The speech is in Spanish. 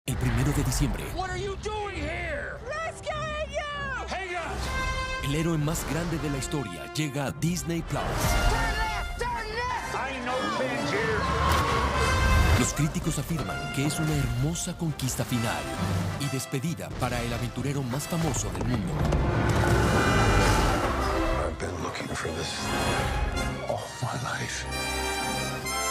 El 1 de diciembre, What are you doing here? Rescuing you! Hang on! el héroe más grande de la historia llega a Disney Plus. Turn left! Turn left! I ain't no binge here. Los críticos afirman que es una hermosa conquista final y despedida para el aventurero más famoso del mundo. I've been looking for this all my life.